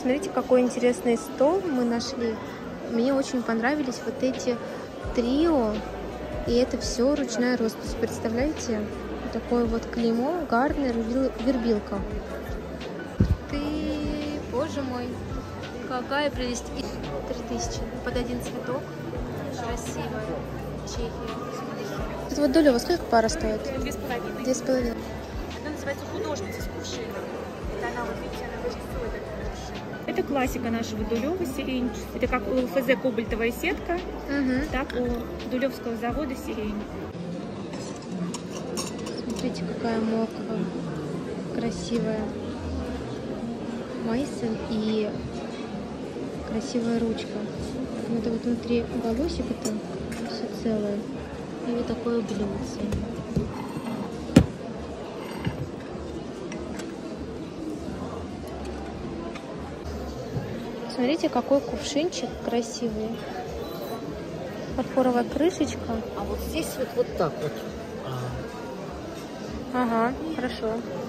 Смотрите, какой интересный стол мы нашли. Мне очень понравились вот эти трио. И это все ручная роспись. Представляете? Такое вот клеймо, Гарнер, вербилка. Ты, боже мой, какая прелесть. 3000 под один цветок. Красивая. Чехия. Это вот Дулева сколько пара стоит? 2,5. 2,5. Она называется художница с кувшином. Это она, вот видите, она рисует этот кувшин. Это классика нашего Дулева, сирень. Это как у ЛФЗ кобальтовая сетка, так у Дулевского завода сирень. Смотрите, какая моква красивая. Майсон и красивая ручка. Это вот внутри волосик, это все целое. И вот такое блюдце. Смотрите, какой кувшинчик красивый. Фарфоровая крышечка. А вот здесь вот так вот. Ага, хорошо.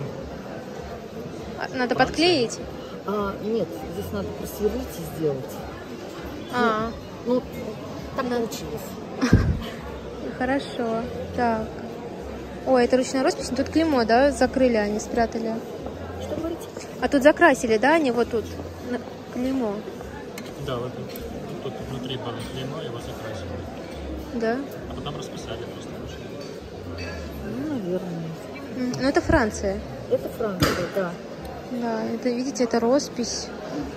Надо подклеить? Нет, здесь надо просверлить и сделать. Ну, так получилось. Хорошо. Так. Ой, это ручная роспись. Тут клеймо, да, закрыли они, спрятали. Что говорите? А тут закрасили, да, они вот тут? Клеймо. Да, вот тут внутри было клеймо, его закрасили. Да? А потом расписали просто. Ну, наверное. Ну, это Франция. Это Франция, да. Да, это, видите, это роспись.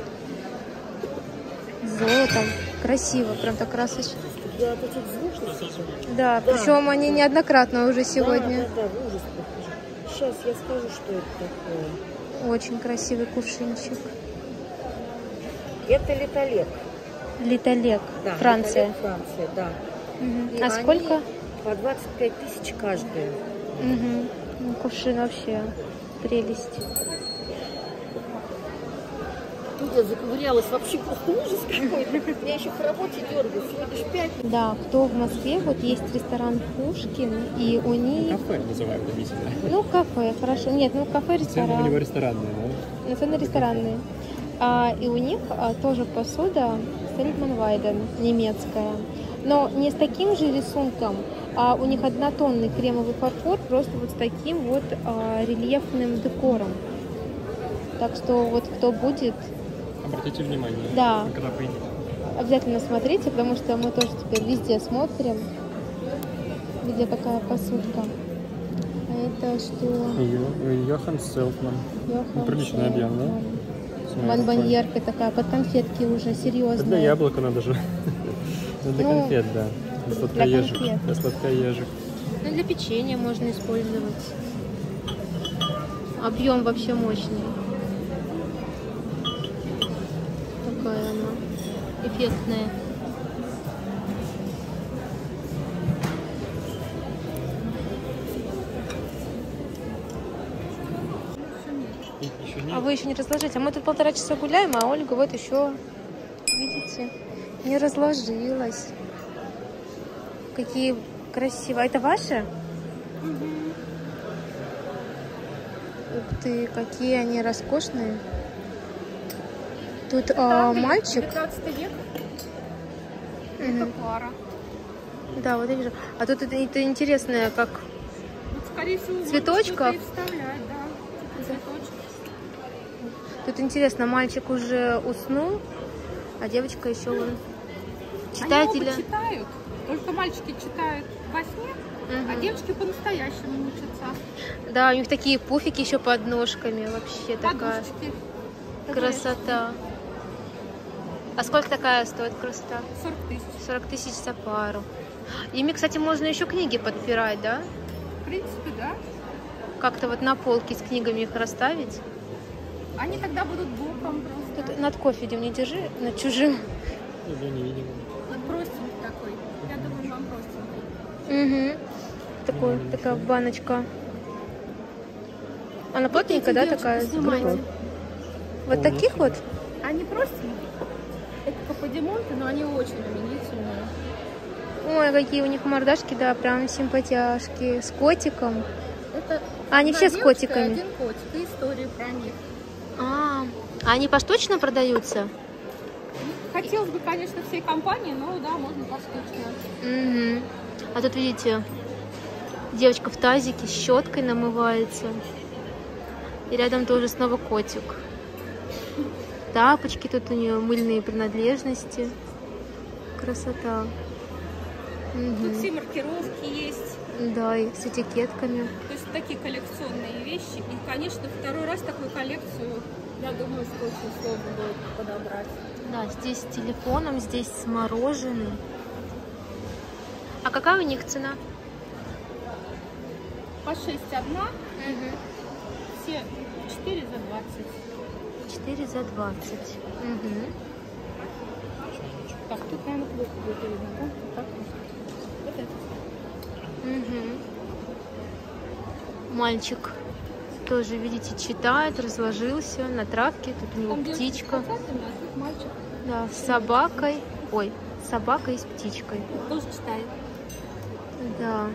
Золотом. Красиво, прям так красочно. Для вот этих звуков. Да, причем они неоднократно уже сегодня. Да, ужас похоже. Сейчас я скажу, что это такое. Очень красивый кувшинчик. Это литолек. Литолек, Да, Франция. литолек, Франция, да. Угу. И А сколько? По 25 000 каждая. Угу. Кувшин вообще прелесть. Я заковырялась, вообще просто ужас какой-то. Я еще по работе дергаю, сегодня же 5. Да, кто в Москве, вот есть ресторан Пушкин, и у них... Кафе называют, видите, да? Ну, кафе, хорошо. Нет, ну, кафе, ресторан. Цены у него ресторанные, да? Цены ресторанные. И у них тоже посуда Сельтман Вайден, немецкая. Но не с таким же рисунком, а у них однотонный кремовый фарфор, просто вот с таким вот рельефным декором. Так что вот кто будет... Обратите внимание, да, когда поедете. Обязательно смотрите, потому что мы тоже теперь везде смотрим, где какая посудка. А это что? Йохан Селтман. Йохан Приличный объем, да? Бонбоньерка такая, под конфетки уже серьезная. Для яблока надо же. Для конфет, да. Для сладкоежек. Для сладкоежек. Ну, для печенья можно использовать. Объем вообще мощный. Такая она эффектная. А вы еще не разложите. А мы тут 1,5 часа гуляем, а Ольга вот еще, видите, не разложилась. Какие красивые. А это ваши? Ух ты, какие они роскошные. Тут мальчик. 19 век. Это пара. Да, вот я вижу. А тут это интересное, как Скорее всего, цветочков. Вставлять, да. Цветочек. Тут интересно, мальчик уже уснул, а девочка еще вон читает. Они оба или... читают, только мальчики читают во сне, а девочки по-настоящему учатся. Да, у них такие пуфики еще под ножками, вообще такая Подушечки. красота. А сколько такая стоит красота? 40 000. 40 000 за пару. Ими, кстати, можно еще книги подпирать, да? В принципе, да. Как-то вот на полке с книгами их расставить. Они тогда будут боком просто. Тут над кофе идем, не держи, над чужим. Я не видел. Вот простенький такой. Я думаю, вам простенький. Угу. Такая баночка. Она плотненькая, да, такая? Снимайте. Вот таких вот? Они простенькие. Это каподимонты, но они очень именительные. Ой, какие у них мордашки, да, прям симпатяшки. С котиком. Это они все с девочка и котиками. один котик, и история про них. А А они поштучно продаются? Хотелось бы, конечно, всей компании, но да, можно поштучно. Угу. А тут, видите, девочка в тазике с щеткой намывается. И рядом тоже снова котик. Тапочки тут у нее, мыльные принадлежности. Красота. Тут все маркировки есть. Да, и с этикетками. То есть такие коллекционные вещи. И, конечно, второй раз такую коллекцию, я думаю, что очень сложно будет подобрать. Да, здесь с телефоном, здесь с мороженым. А какая у них цена? По 6 одна, все 4 за 20. 4 за 20. Угу. Так, тут, наверное, плохо будет видно, да? Так. Вот это. Угу. Мальчик тоже, видите, читает, разложился на травке. Тут у него Там птичка. а тут мальчик. Да, с собакой. Ой, собакой и с птичкой. Тоже читает. Да.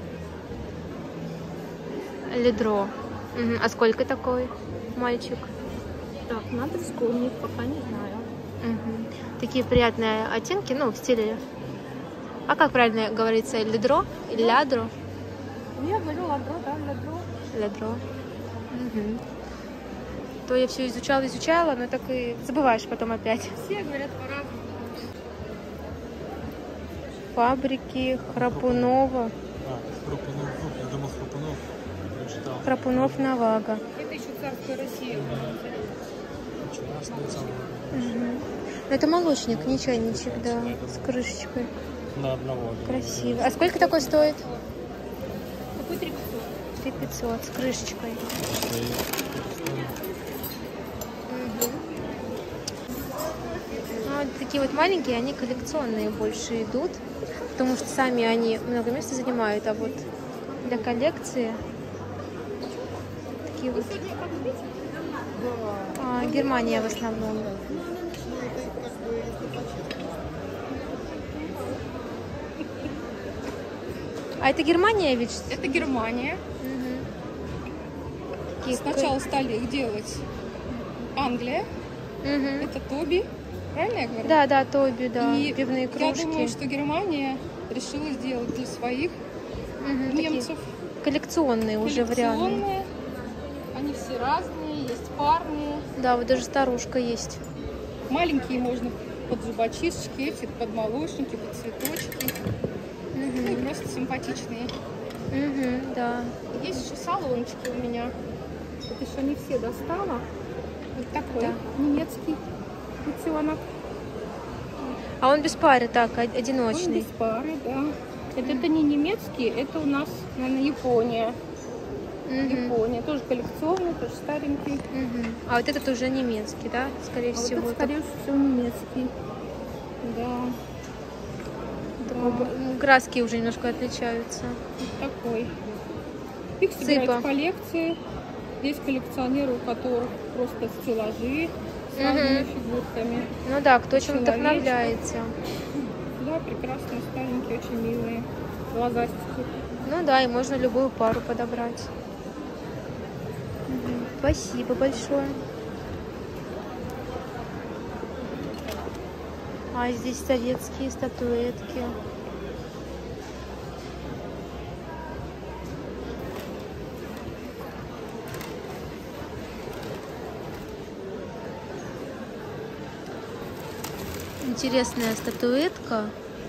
Ледро. Угу. А сколько такой мальчик? Так, надо вспомнить, пока не знаю. Угу. Такие приятные оттенки, ну, в стиле... А как правильно говорится? Ледро? Или лядро? Я говорю ладро, да, ладро. Ледро. Угу. То я все изучала, но так и забываешь потом опять. Все говорят по-разному. Фабрики Храпунова. Храпунов, я думал Храпунов. Прочитал. Храпунов Навага. Это еще царская Россия. Угу. Это молочник, не чайничек, да, с крышечкой. На одного. Красиво. А сколько такой стоит? Какой 3 3500 с крышечкой. Вот такие вот маленькие, они коллекционные больше идут, потому что сами они много места занимают, а вот для коллекции такие вот. Германия в основном. А это Германия ведь? Это Германия. Угу. Сначала стали их делать Англия. Угу. Это Тоби. Правильно я говорю? Да, да, Тоби, да. И пивные кружки. Я думаю, что Германия решила сделать для своих немцев. Коллекционные уже варианты. Они все разные, есть парные. Да, вот даже старушка есть. Маленькие можно под зубочисточки, эти под молочники, под цветочки. Ну и просто симпатичные. Да. Есть еще салончики у меня. Это еще не все достала. Вот такой, да, немецкий утенок. А он без пары, так, одиночный? Он без пары, да. Это не немецкий, это у нас, наверное, Япония. Япония. Тоже коллекционный, тоже старенький. А вот этот уже немецкий, да? Скорее всего. Вот это, скорее всего, немецкий. Да. Краски уже немножко отличаются. Вот такой. Их собирают в коллекции. Есть коллекционеры, у которых просто стеллажи с разными фигурками. Ну да, кто чем вдохновляется. Да, прекрасные, старенькие, очень милые. Глазастики. Ну да, и можно любую пару подобрать. Спасибо большое. А здесь советские статуэтки. Интересная статуэтка.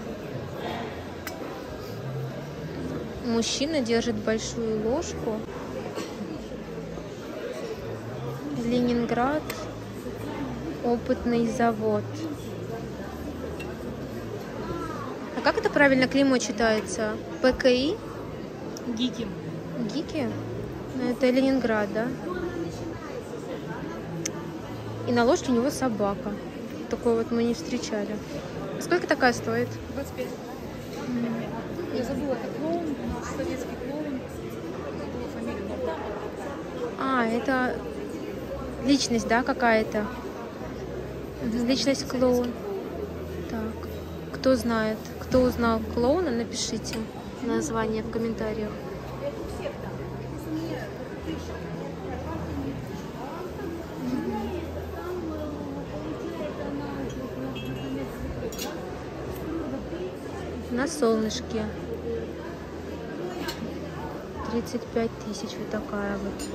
Мужчина держит большую ложку. Ленинград. Опытный завод. А как это правильно клеймо читается? ПКИ? Гики. Гики? Ну, это Ленинград, да? И на ложке у него собака. Такой вот мы не встречали. Сколько такая стоит? 25. Я забыла, это клоун, советский клоун. А, это личность, да, какая-то? Личность клоун. Так, кто знает, кто узнал клоуна, напишите название в комментариях. на солнышке. 35 тысяч, вот такая вот.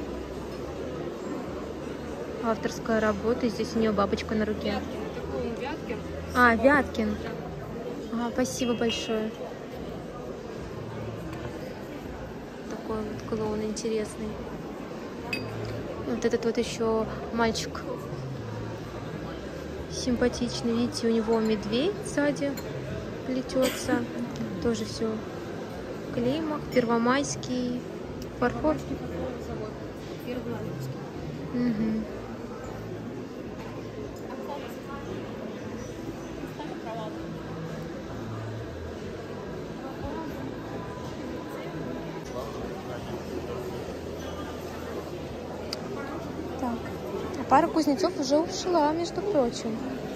Авторская работа. Здесь у нее бабочка на руке. А, Вяткин. Ага, спасибо большое. Такой вот клоун интересный. Вот этот вот еще мальчик симпатичный. Видите, у него медведь сзади плетется. Тоже все в клеймах. Первомайский фарфор. Угу. Так. А пара кузнецов уже ушла, между прочим.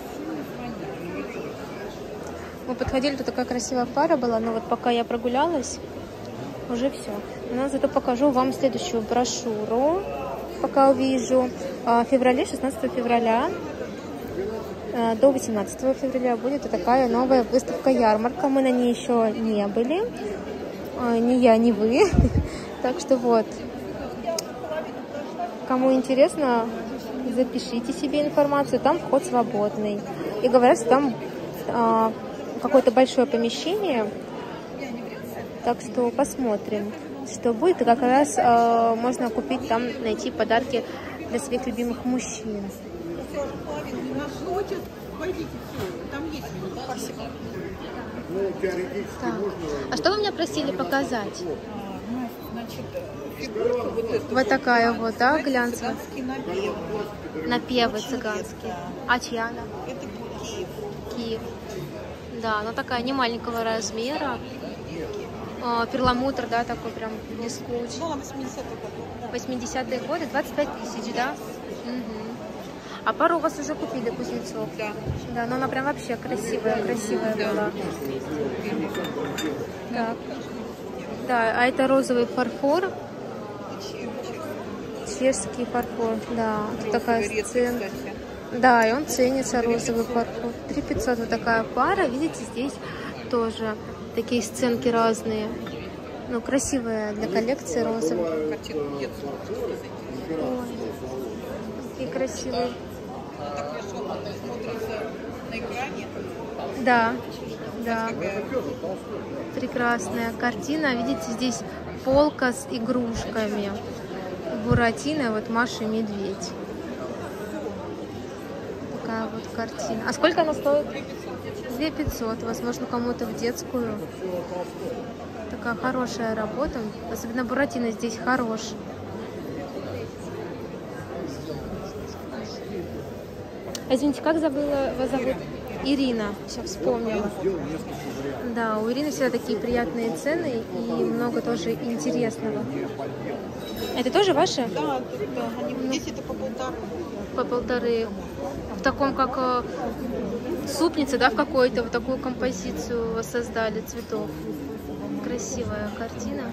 Мы подходили, тут такая красивая пара была, но вот пока я прогулялась, уже все. Но зато покажу вам следующую брошюру, пока увижу. В феврале, 16 февраля до 18 февраля будет такая новая выставка-ярмарка. Мы на ней еще не были, ни я, ни вы. Так что вот, кому интересно, запишите себе информацию, там вход свободный. И говорят, что там какое-то большое помещение, так что посмотрим, что будет. И как раз можно купить там, найти подарки для своих любимых мужчин. Так. А что вы меня просили показать? Вот такая вот, да, глянцевая? Напевы цыганские. А чья она? Это Киев. Киев. Да, она такая не маленького размера. Перламутр, да, такой прям блескучий. 80-е годы, 25 тысяч, да? Угу. А пару у вас уже купили кузнецов? Да. Да, но она прям вообще красивая была. Так. Да, а это розовый фарфор. Чешский фарфор, да. Тут такая сцена. Да, и он ценится, розовый фарфор. 3500 вот такая пара. Видите, здесь тоже такие сценки разные. Ну, красивая для коллекции розовые. Ой, какие красивые. Да, да. Прекрасная картина. Видите, здесь полка с игрушками. Буратино, вот Маша и Медведь. Такая вот картина. А сколько она стоит? 2500. Возможно, кому-то в детскую. Такая хорошая работа. Особенно Буратино здесь хорош. Извините, как забыла, вас зовут? Ирина. Сейчас вспомнила. Да, у Ирины всегда такие приятные цены и много тоже интересного. Это тоже ваши? Да, здесь это по 1,5. По 1,5. В таком, как супница, да, в какой-то вот такую композицию воссоздали цветов. Красивая картина.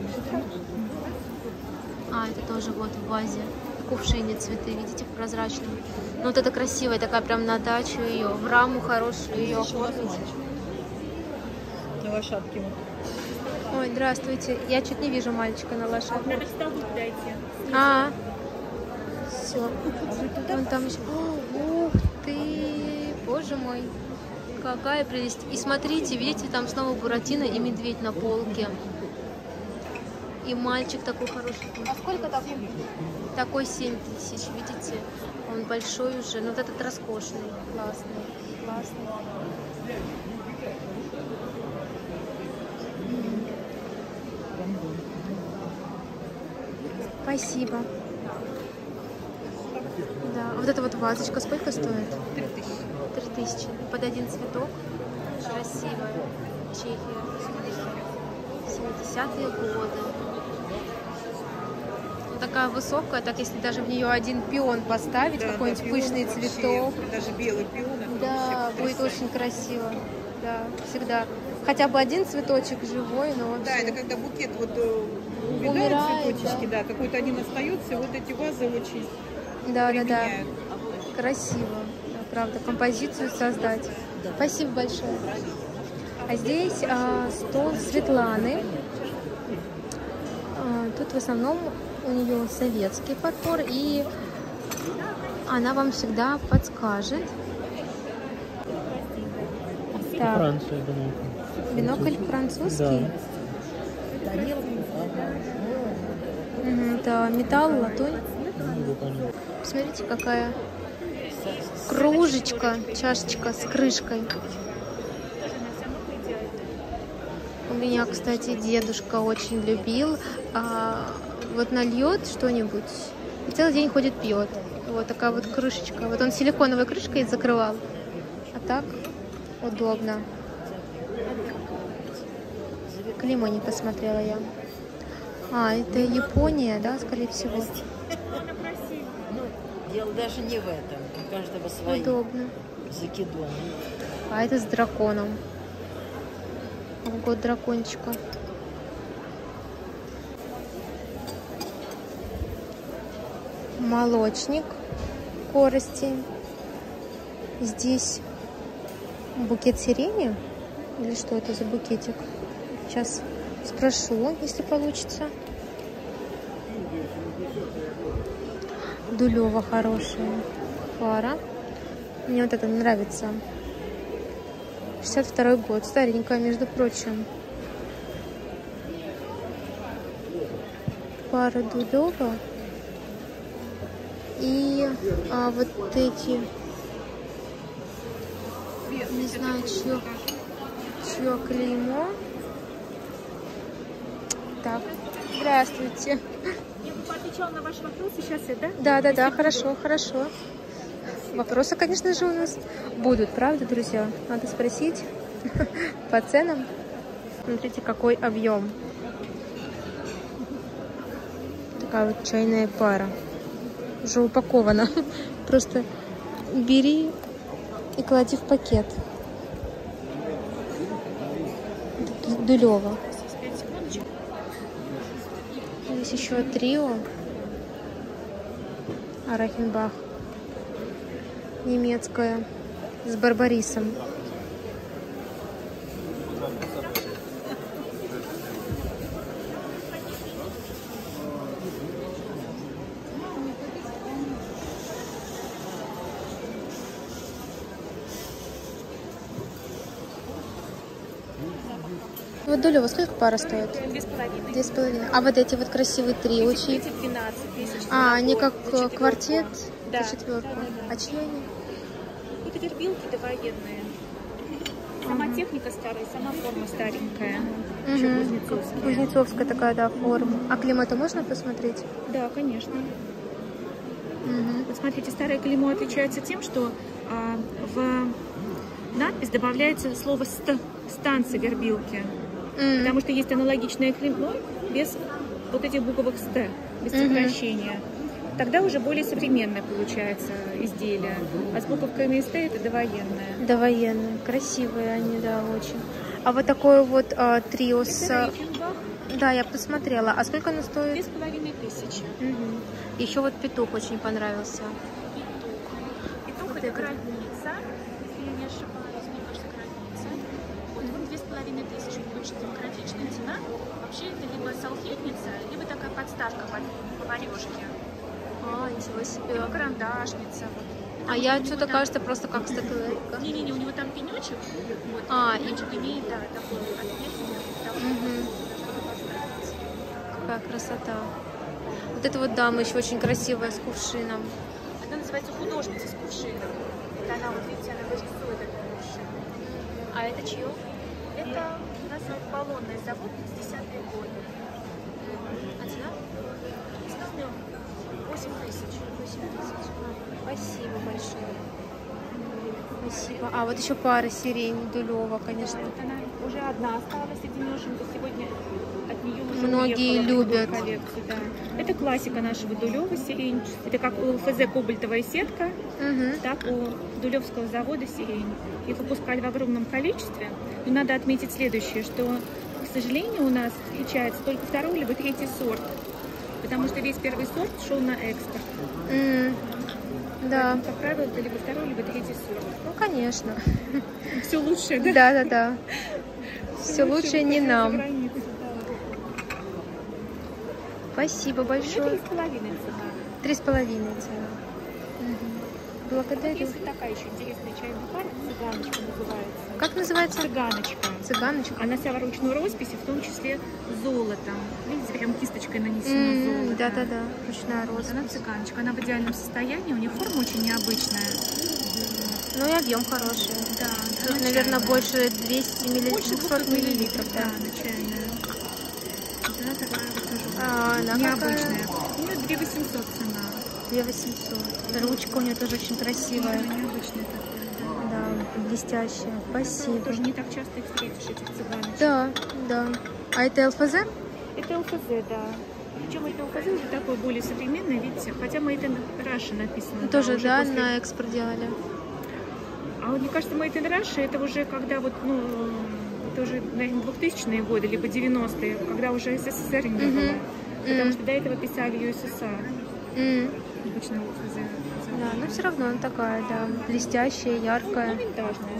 А, это тоже вот в вазе. В кувшине цветы, видите, в прозрачном. Ну вот это красивая, такая прям на дачу ее, в раму хорошую ее оформить. На лошадке. Ой, здравствуйте. Я чуть не вижу мальчика на лошадке. Дайте. А, все. Вон там еще. Ух ты, боже мой. Какая прелесть. И смотрите, видите, там снова Буратино и медведь на полке. И мальчик такой хороший. А сколько такой? Такой 7000, видите? Он большой уже. Ну вот этот роскошный. Классный. Классный. Спасибо. Да, вот эта вот вазочка сколько стоит? 3000. 3000. Под один цветок. Красивая. Чехия. 70-е годы. Вот такая высокая, так если даже в нее один пион поставить, да, какой-нибудь да, пышный цветок. Даже белый пион. Да, будет очень красиво. Да, всегда. Хотя бы один цветочек живой, но вообще... Да, это когда букет вот умирает, цветочки, да, какой-то один остается, вот эти вазы очень применяют. Красиво, да, правда, композицию создать. Спасибо большое. А здесь стол Светланы. Тут в основном у нее советский подбор, и она вам всегда подскажет. Так. Франция, Бинокль французский. Да. Это металл, латунь. Посмотрите, какая кружечка, чашечка с крышкой. У меня, кстати, дедушка очень любил. Вот нальет что-нибудь и целый день ходит пьет. Вот такая вот крышечка. Вот он силиконовой крышкой закрывал. А так удобно. Клеймо не посмотрела я. Это Япония, да, скорее всего. Дело даже не в этом. У каждого свои. Удобно. Закидоны. А это с драконом. Год дракончика. Молочник. Коростень. Здесь букет сирени. Или что это за букетик? Сейчас спрошу, если получится. Дулева хорошая пара. Мне вот это нравится. 62-й год. Старенькая, между прочим. Пара Дулева. И вот эти... Не знаю, чье клеймо. Так, здравствуйте. Я бы поотвечала на ваши вопросы сейчас, да? Да, хорошо. Вопросы, конечно же, у нас будут, правда, друзья? Надо спросить по ценам. Смотрите, какой объем. Такая вот чайная пара. Уже упакована. Просто бери и клади в пакет. Дулева. Здесь еще трио. Арахенбах. Немецкая. С барбарисом. Вот Дулева сколько пара стоит? 2,5. 2,5. А вот эти вот красивые триочки? Эти 12 тысяч. Они как квартет? Да. Четверку. А чьи они? Это вербилки довоенные. Сама техника старая, сама форма старенькая. Еще кузнецовская. Кузнецовская такая, да, форма. А клеймо-то можно посмотреть? Да, конечно. Вот смотрите, старое клеймо отличается тем, что в надпись добавляется слово станция вербилки. Потому что есть аналогичное клеймо без вот этих буквок ст, без сокращения. Тогда уже более современное получается изделие. А с буковками ст это довоенное. Довоенные. Красивые они, да, очень. А вот такое вот трио с... Да, я посмотрела. А сколько оно стоит? 2500. Еще вот петух очень понравился. Петух это граница, если я не ошибаюсь, мне кажется, граница. Вот 2500, очень демократичная цена. Вообще это либо салфетница, либо такая подставка по варежке. Ничего себе. Либо карандашница. Вот. Я что-то кажется просто как статуэтка. Не-не-не, у него там пенечек. Вот, пенечек имеет, да, такое отверстие. Какая красота. Вот эта вот дама еще очень красивая, с кувшином. Она называется художница с кувшином. Это она, вот видите, она рисует этот кувшин. А это чье? Это у нас баллонный завод, 50-е годы. А цена? 8 тысяч. Спасибо большое. Спасибо. А вот еще пара сирень Дулева, конечно. Вот она уже одна осталась, единешенька. Сегодня от нее уже многие любят. Коллекцию, да. Это классика нашего Дулева, сирень. Это как у ЛФЗ кобальтовая сетка, так у Дулевского завода сирень. Их выпускали в огромном количестве. Но надо отметить следующее, что, к сожалению, у нас встречается только второй либо третий сорт. Потому что весь первый сорт шел на экспорт. Да. Поэтому, как правило, это либо второй, либо третий сорт. Ну, конечно. Все лучше, да? Да. Все лучше не нам. Спасибо большое. 3,5 цена. 3,5 цена. Благодарю. Есть такая еще интересная чайная пара, цыганочка называется. Как называется? Цыганочка. Цыганочка. Она вся в ручной росписи, в том числе золотом. Видите, прям кисточкой нанесено золото. Да-да-да, ручная роспись. Она цыганочка, она в идеальном состоянии, у нее форма очень необычная. Ну и объем хороший. Да, Тут, наверное, больше 200 миллилитров, 200 миллилитров, да. начальная. Да, такая вот тоже Она необычная. У нее 2800 цена. 2800. Ручка у нее тоже очень красивая. Необычная такая, да. Да, блестящая. Спасибо. Тоже не так часто их встретишь, этих цыганочек. Да, да. А это ЛФЗ? Это ЛФЗ, да. Причем это ЛФЗ уже такое более современное, видите, хотя Made in Russia написано. Тоже, уже да, после... на экспорт делали. А вот мне кажется, Made in Russia это уже когда вот, ну, это уже, наверное, 2000-е годы, либо 90-е, когда уже СССР не было. Потому что до этого писали ЮССР. Обычно ЛФЗ. Да, но все равно она такая, да, блестящая, яркая. Ну, винтажная.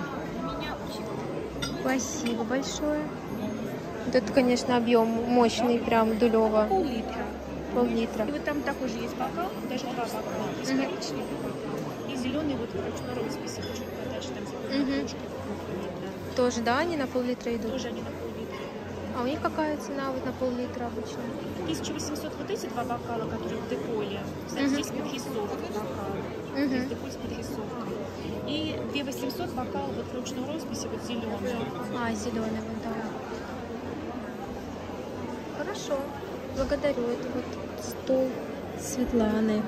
Спасибо большое. Вот это, конечно, объем мощный, прям Дулева. Пол-литра. Пол-литра. И вот там такой же есть бокал, даже два бокала. Есть коричневый и зеленый вот в ручной росписи. Чуть подальше там зеленый. Тоже, да, они на пол-литра идут? Тоже они на пол-литра. А у них какая цена вот на пол-литра обычно? 1800 вот эти два бокала, которые в деполе. Кстати, здесь подрисовка бокала. Здесь деполь с подрисовкой. И 2800 бокал вот в ручной росписи, вот зеленый. А, зеленый вот, да. Хорошо. Благодарю. Это вот стол Светланы.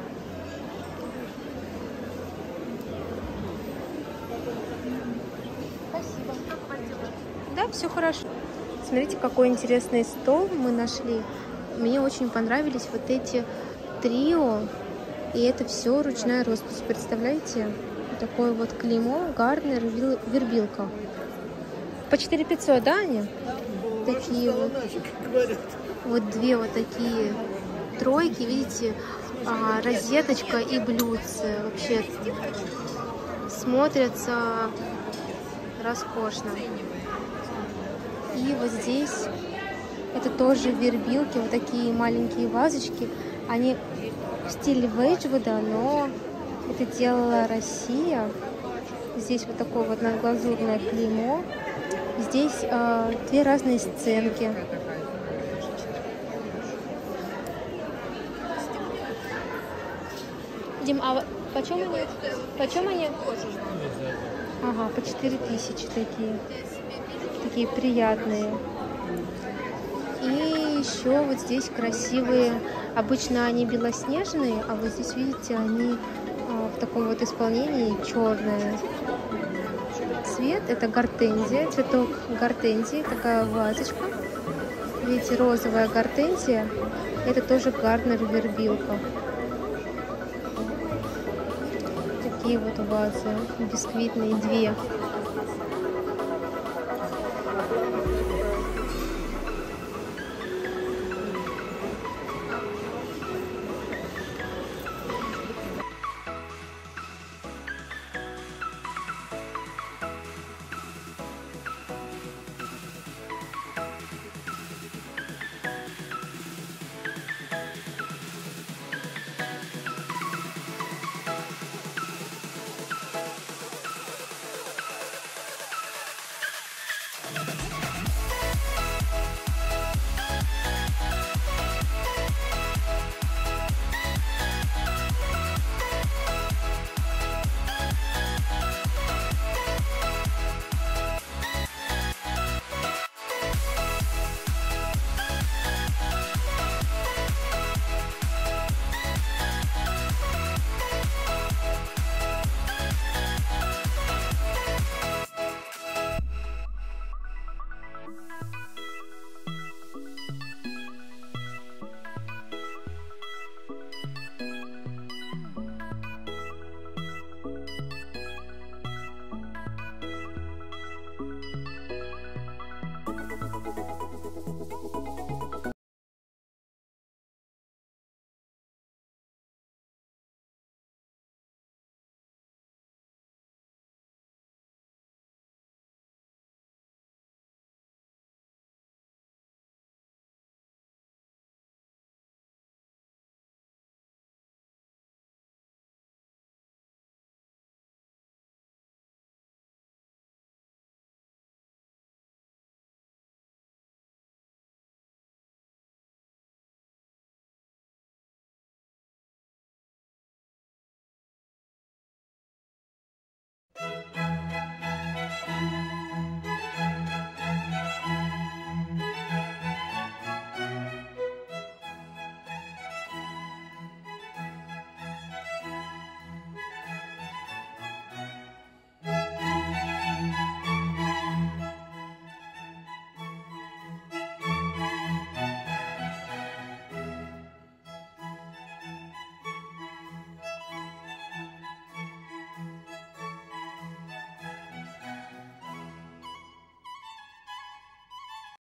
Спасибо. Да, все хорошо. Смотрите, какой интересный стол мы нашли. Мне очень понравились вот эти трио. И это все ручная роспись. Представляете? Такое вот клеймо, гарнер, вербилка. По 4500, да, они? Такие вот. Вот две вот такие тройки, видите, розеточка и блюдце. Вообще смотрятся роскошно. И вот здесь это тоже вербилки, вот такие маленькие вазочки. Они в стиле Вейджвуда, но это делала Россия. Здесь вот такое вот надглазурное клеймо. Здесь две разные сценки. Дим, а почем они? Почем они? Ага, по 4000 такие. Такие приятные. И еще вот здесь красивые. Обычно они белоснежные, а вот здесь, видите, они в таком вот исполнении черные. Цвет это гортензия, цветок гортензии, такая вазочка. Видите, розовая гортензия. Это тоже гарнер вербилка. Такие вот вазы бисквитные, две.